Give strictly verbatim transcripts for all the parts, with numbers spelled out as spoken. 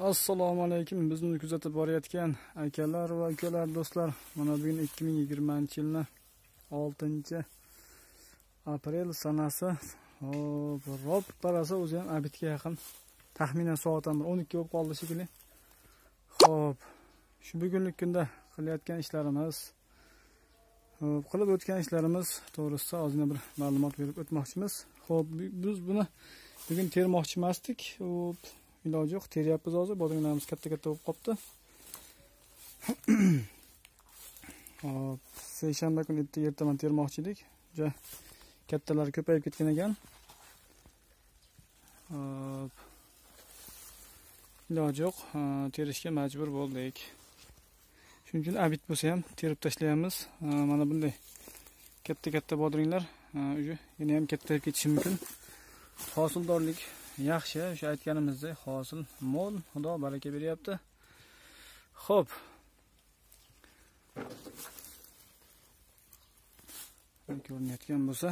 Assalomu alaykum. Bizni kuzatib borayotgan akalar va ukalar, do'stlar. Mana bugun ikki ming yigirmanchi yilning oltinchi aprel sanasi. Hop, rob qarasa o'zi ham abitga yaqin. Taxminan soatdan o'n ikki bo'lib qoldi shekilli. Hop, shu bugunlik kunda qilayotgan ishlarimiz, hop, qilib o'tgan ishlarimiz to'g'risida ozgina bir ma'lumot berib o'tmoqchimiz. Hop, biz buni bugun termoqchi emasdik. Hop, iloji yo'q, teryapmiz hozir. Bodringlarimiz katta-katta bo'lib qopti. Hop, seshanba kuni ertaman termoqchi edik. Juda kattalari ko'payib ketgan ekan. Hop, iloji yo'q, terishga majbur bo'ldik. Shuning uchun abit bo'lsa ham terib tashlaymiz. Mana bunday katta-katta bodringlar uje yana ham kattayib ketishi mumkin. Hosildorlik yaxshi, o'sha aytganimizdek, hosil mo'l, Xudo baraka beryapti. Xo'p. Ko'rinayotgan bo'lsa,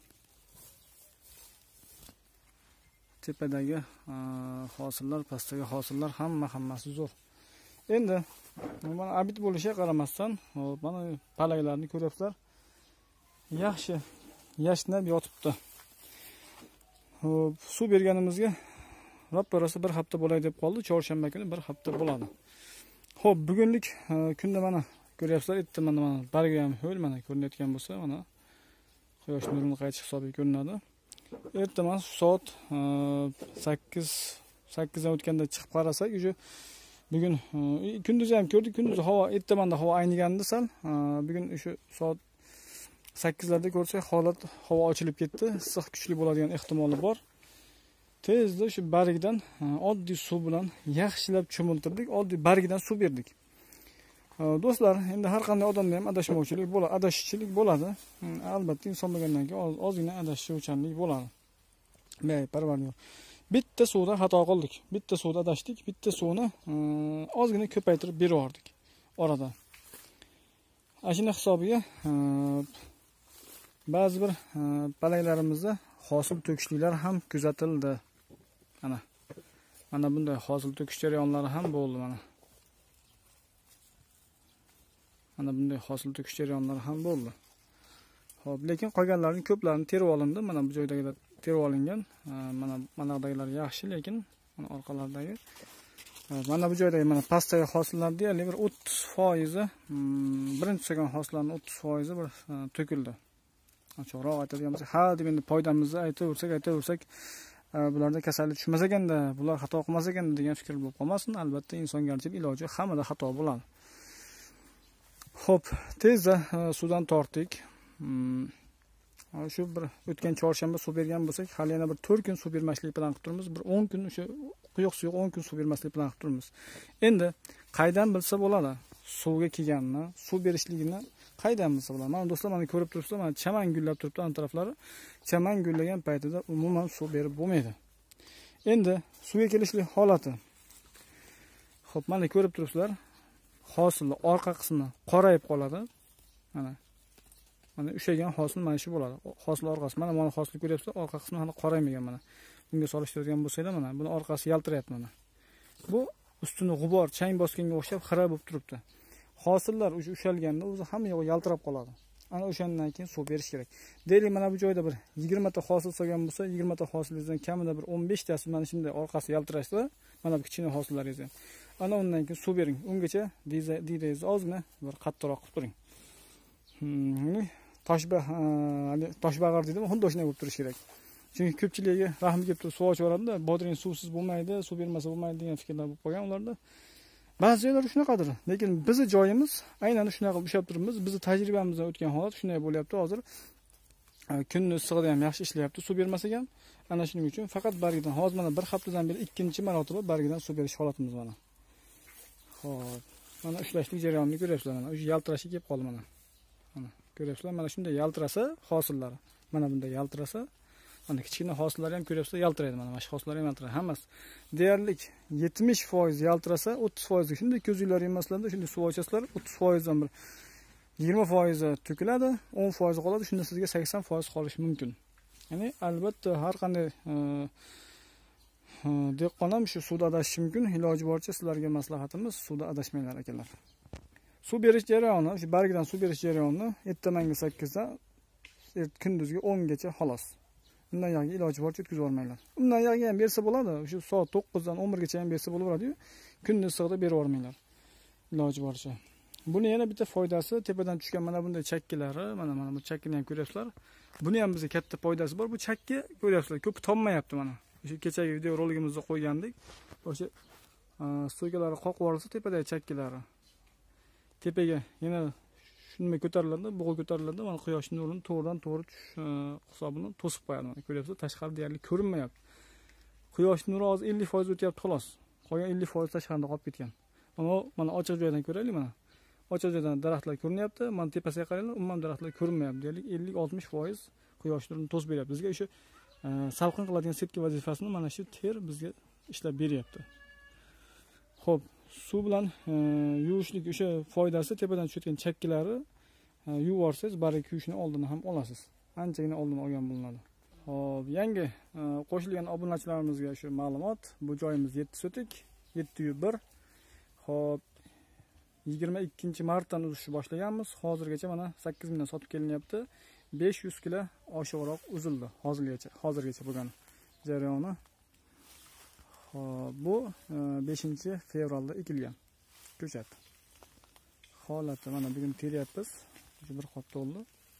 tepadagi hosillar, pastdagi hosillar hamma hammasi zo'r. Endi mana abit bo'lishiga qaramasdan, hop, mana palaklarni ko'ryapsizlar. Yaxshi yashnab yotibdi. Hop, suv berganimizga rapparasi bir hafta bo'lay deb qoldi. Chorshanba kuni bir hafta bo'ladi. Hop, bugunlik kunda mana ko'ryapsizlar, erta mana mana bargi ham ho'l, mana ko'rinayotgan bo'lsa, mana quyosh nurini qaytish hisobiga ko'rinadi. Ertaman soat sakkiz sakkizdan o'tganda chiqib qarasak, uje bugun kunduz ham ko'rdik. Kunduz havo ertamanda havo aynigandi sal. Bugun o'sha soat sakkizlarda ko'rsak, holat havo ochilib ketdi. Issiq kuchli bo'ladigan ehtimoli bor. Tezda shu bargdan oddiy suv bilan yaxshilab cho'miltirdik. Oddiy bargdan suv berdik. Do'stlar, endi har qanday odamda ham adashmovchilik bo'ladi, adashchilik bo'ladi. Albatta inson bo'lgandan keyin ozgina adashuvchanlik bo'ladi. May parvardiyor. Bitta suvda xato qildik. Bitta suvda adashdik. Bitta suvni ozgina ko'paytirib berardik orada. Ashina hisobiga ba'zi bir palaklarimizda hosil to'kishliklar ham kuzatildi. Mana. Mana bunday hosil to'kish jarayonlari ham bo'ldi mana. Mana bunday hosil to'kish jarayonlari ham bo'ldi. Xo'p, lekin qolganlarning ko'plarini terib olindi. Mana bu joydagilar terib olingan. Mana manadagilar yaxshi, lekin mana orqalardagi mana bu joydagi mana pastdagi hosillar deyarli bir o'ttiz foiz, birinchi chiqqan hosillarning o'ttiz foiz bir to'kildi. Ochiqroq aytadigan bo'lsak, ha deb endi foydamizni aytaversak, aytaversak, bularda kasallik tushmas ekanda, bular xato qilmas ekanda degan fikr bo'lib qolmasin. Albatta insongarchilik iloji hammada xato bo'ladi. Xo'p, tezda suvdan tortdik. Shu bir o'tgan chorshanba suv bergan bo'lsak, hali yana bir to'rt kun suv bermaslik bilan qilib turibmiz. Bir o'n kun o'sha quyuq suv o'n kun suv bermaslik bilan qilib turibmiz. Endi qaydan bilsa bo'ladi? Suvga kelganini, suv berishligini qaydan bilsa bo'ladi? Mana do'stlar, mana ko'rib turibsizlar, mana chaman gullab turibdi an taraflari. Chaman gullagan paytida umuman suv berib bo'lmaydi. Endi suvga kelishlik holati. Xo'p, mana ko'rib turibsizlar, hosilning orqa qismi qorayib qoladi. Mana Mana ushagan hosil mana shu bo'ladi. Hosil orqasi. Mana mana hosil ko'ryapsizlar, orqa qismi hali qoraymagan mana. Bunga solishtiradigan bo'lsanglar, mana buni orqasi yaltirayapti mana. Bu ustini g'ubor, chang bosganga o'xshab xira bo'lib turibdi. Hosillar o'sha ushalganda o'zi hamma yo'q yaltirab qoladi. Ana o'shandan keyin suv berish kerak. Deylik, mana bu joyda bir yigirma ta hosil solgan bo'lsa, yigirma ta hosilingizdan kamida bir o'n besh tasi mana shunday orqasi yaltirashsa, mana bu kichkina hosillaringiz ham. Ana undan keyin suv bering. Ungacha deyingiz ozgina bir qattiqroq qilib turing. Hmm, toshba, toshbag'ir deydimi, xuddi shunday bo'lib turishi kerak. Chunki ko'pchiligiga rahmi kelib turib suv ochib yuboradi-da, bodring suvsiz bo'lmaydi, suv bermasa bo'lmaydi degan fikrlar bo'lib qolgan ularda. Ba'zi joylar shunaqadir, lekin bizning joyimiz aynan shunaqa qilib ushlab turibmiz. Bizning tajribamizdan o'tgan holat shunday bo'lyapti hozir. Kunni issig'ida ham yaxshi ishlayapti, suv bermasa ham. Ana shuning uchun faqat bargidan hozir mana bir haftadan beri ikkinchi marotaba bargidan suv berish holatimiz mana. Xo'p, mana ushlashlik jarayonini ko'ryapsizlar, mana o'sha yaltirashga kelib qoldi mana. Mana ko'ryapsizlar, mana shunday yaltirasa hosillari. Mana bunday yaltirasa, mana kichkina hosillar ham ko'ryapsizlar, yaltiraydi mana. Mana shu hosillar ham yaltiraydi. Hammasi deyarli yetmish foiz yaltirasa, o'ttiz foiz shunday ko'zinglar emaslarda, shunday suv ochasizlar, o'ttiz foiz dan bir yigirma foiz to'kiladi, o'n foiz qoladi. Shunda sizga sakson foiz qolishi mumkin. Ya'ni albatta har qanday dehqon ham shu suvda adashishi mumkin. Iloji boricha sizlarga maslahatimiz suvda adashmanglar akalar. Suv berish jarayoni, shu bargdan suv berish jarayonini ertamangi sakkizda kunduzgi o'ngacha xolos. Undan yo'q iloji boricha o'tkazib yormanglar. Undan yo'q ham bersa bo'ladi. Shu soat to'qqizdan o'n birgacha ham bersa bo'laveradi-yu. Kunduz issiqda berib yormanglar. Iloji boricha. Buni yana bitta foydasi, tepadan tushgan mana bunday chakkilari, mana mana bu chakkini ham ko'ryapsizlar. Buni ham bizga katta foydasi bor. Bu chakka ko'ryapsizlar, ko'p tonmayapti mana. O'sha kechagi video roligimizda qo'ygandik. O'sha stoykalari qoqib yuborsa tepadagi chakkilari. Tepaga yana shunday ko'tariladi, bug'u ko'tariladi. Mana quyosh nurini to'g'ridan to'g'ri tushish hisobini to'sib qo'yadi. Mana ko'ryapsizlar, tashqari deyarli ko'rinmayapti. Quyosh nuri hozir ellik foiz o'tyapti xolos. Qolgan ellik foiz tashqarida qolib ketgan. Ammo mana ochiq joydan ko'raylik mana. Ochiq joydan daraxtlar ko'rinyapti. Mana tepasiga qaranglar, umuman daraxtlar ko'rinmayapti. Deylik ellik oltmish foiz quyosh nurini to'sib beryapti. Bizga o'sha salqin qiladigan setka vazifasini mana shu ter bizga ishlab beryapti. Xo'p, suv bilan yuvishlik o'sha foydasi tepadan tushayotgan chakkilari yuvib olsangiz, barg kuyishini oldini ham olasiz. Anchagina oldin olgan bo'linadi. Xo'p, yangi qo'shilgan obunachilarimizga shu ma'lumot. Bu joyimiz yetti sotik, yetti yuz bir. Xo'p, yigirma ikkinchi martdan uzishni boshlaganmiz. Hozirgacha mana sakkiz mingdan sotib kelinyapti. besh yuz kilo oshiqroq uzildi hozirgacha. Hozirgacha bo'lgan jarayoni. Xo'p, bu beshinchi fevralda ekilgan ko'chat. Holati mana bugun teryapmiz. Bir qop to'ldi.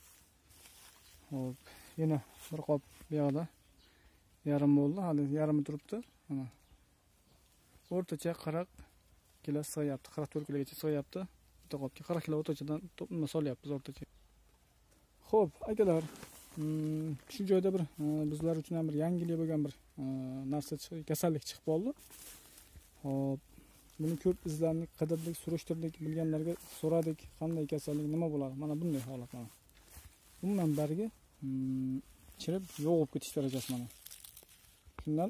Xo'p, yana bir qop bu yoqda yarim bo'ldi. Hali yarimi turibdi. Mana o'rtacha qirq kilo sig'yapti. qirq to'rt kilogacha sig'yapti. Bitta qopga qirq kilo o'rtachadan to'pni solyapmiz o'rtacha. Xo'p, akalar, shu joyda bir bizlar uchun ham bir yangilik bo'lgan bir narsa chiqib, kasallik chiqib qoldi. Xo'p, buni ko'p izlandik, qidirdik, surishtirdik, bilganlarga so'radik, qanday kasallik, nima bo'ladi? Mana bunday holat mana. Umuman bargi chirib yo'g'ib ketish darajasi mana. Shundan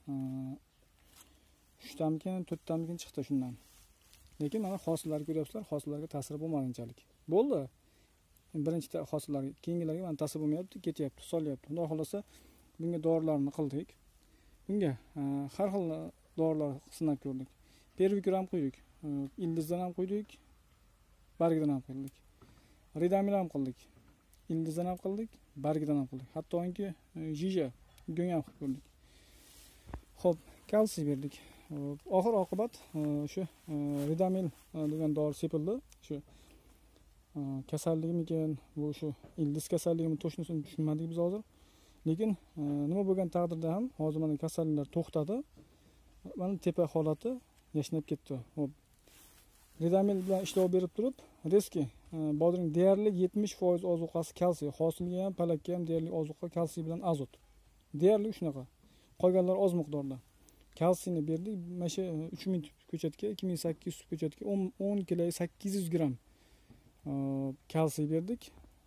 uchtamkin, to'rttamkin chiqdi shundan. Lekin mana hosillarni ko'ryapsizlar, hosillarga ta'sir bo'lmadi unchalik. Bo'ldi. Birinchi hosillarga, keyingilarga mana ta'sir bo'lmayapti, ketyapti, solyapti. Xudo xolasa bunga dorilarni qildik. Bunga har xil dorilar sinab ko'rdik. Pervikor ham qo'ydik, ildizdan ham qo'ydik, bargidan ham qildik. Ridamil ham qildik. Ildizdan ham qildik, bargidan ham qildik. Hattoki jija, go'ng ham qilib ko'rdik. Xo'p, kalsiy berdik. Oxir oqibat shu ridamil degan dori sepildi. Shu kasalligimikin, bu shu ildiz kasalligimi to'shnisini tushunmadik biz hozir. Lekin nima bo'lgan taqdirda ham hozir mana kasalliklar to'xtadi. Mana tepa holati yashnab ketdi. Hop. Ridamil bilan ishlov berib turib, reski bodring deyarli yetmish foiz ozuqasi kalsiy, hosilga ham, palakka ham deyarli ozuqa kalsiy bilan azot. Deyarli shunaqa. Qolganlar oz miqdorda. Kalsiyni berdik. Mana shu uch ming ko'chatga, ikki ming sakkiz yuz ko'chatga o'n kilo sakkiz yuz gramm kalsiy berdik.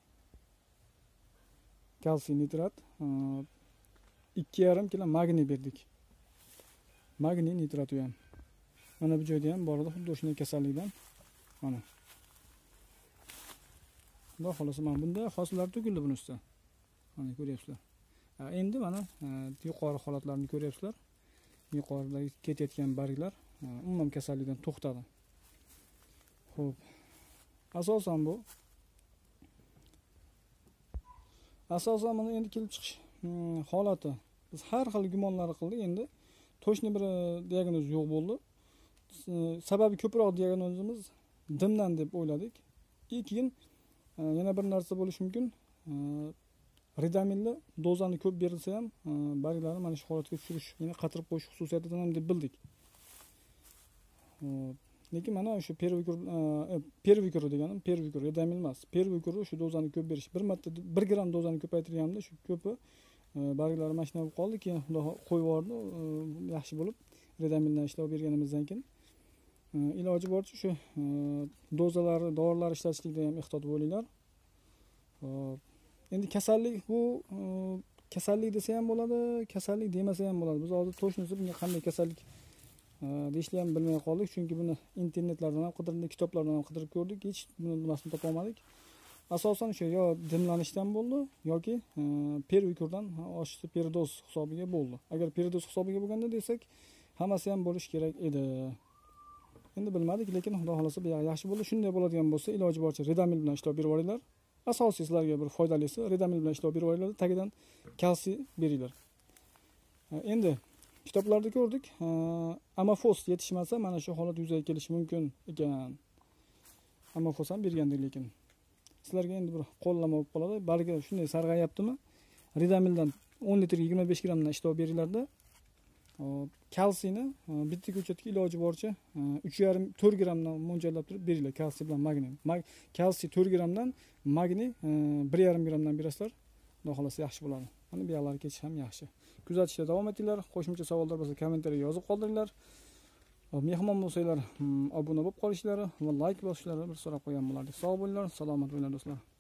Kalsiy nitrat, ikki yarim kilo magniy berdik. Magniy nitrati ham. Mana bu joyda ham bor edi, xuddi shunday kasallikdan. Mana. Xudo xolasa mana bunda hosillar to'kildi buning ustiga. Mana ko'ryapsizlar. Endi mana yuqori holatlarni ko'ryapsizlar. Yuqoridagi ketayotgan barglar umuman kasallikdan to'xtadi. Xo'p. Asosan bu asosan mana endi kelib chiqish holati. Biz har xil gumonlar qildik, endi to'shni bir diagnoz yo'q bo'ldi. Sababi ko'proq diagnozimiz dimdan deb o'yladik. Keyin yana bir narsa bo'lishi mumkin. Ridamilni dozani ko'p berilsa ham barglarni mana shu holatga tushirish, ya'ni qatirib qo'yish xususiyatidan ham deb bildik. Lekin mana o'sha pervikor pervikor deganim pervikor ridamil emas. Pervikor shu dozani ko'p berish. Bir marta bir gramm dozani ko'paytirganimda shu ko'pi barglari mashina bo'lib qoldi, keyin xudo qo'yib yubordi, yaxshi bo'lib ridamildan ishlov berganimizdan keyin iloji boricha shu dozalar, dorilar ishlatishlikda ham ehtiyot bo'linglar. Endi kasallik bu kasallik desa ham bo'ladi, kasallik demasa ham bo'ladi. Biz hozir to'shnisi bunga qanday kasallik deyishni ham bilmay qoldik, chunki buni internetlardan ham qidirdik, kitoblardan ham qidirib ko'rdik, hech buni nimasini topa olmadik. asosan o'sha yo dimlanishdan bo'ldi yoki pervikurdan oshdi peridoz hisobiga bo'ldi. Agar peridoz hisobiga bo'lganda desak, hammasi ham bo'lish kerak edi. Endi bilmadik, lekin xudo xolasa bu yaxshi bo'ldi. Shunday bo'ladigan bo'lsa, iloji boricha Redamil bilan ishlab berib yuboringlar. Asosiy sizlarga bir foydalisi Redamil bilan ishlab berib yuboringlar, tagidan kalsiy beringlar. Endi kitoblarda ko'rdik, amafos yetishmasa mana shu holat yuzaga kelishi mumkin ekan. Amafos ham bergandik, lekin sizlarga endi bir qo'llama bo'lib qoladi. Balki shunday sarg'ayaptimi? Redamildan o'n litr yigirma besh grammdan ishlab beringlarda. Kalsiyni bitta ko'chatga iloji boricha uch yarim to'rt grammdan mo'ljallab turib beringlar, kalsiy bilan magniy. Kalsiy to'rt grammdan, magniy bir yarim grammdan berasizlar. Xudo xolasa yaxshi bo'ladi. Mana bu yoqlarga ketish ham yaxshi. Kuzatishda davom etinglar. Qo'shimcha savollar bo'lsa kommentariyaga yozib qoldiringlar. Mehmon bo'lsanglar, obuna bo'lib qolishlari va like bosishlarini bir so'rab qo'ygan bo'lardik. Sog' bo'linglar, salomat bo'linglar do'stlar.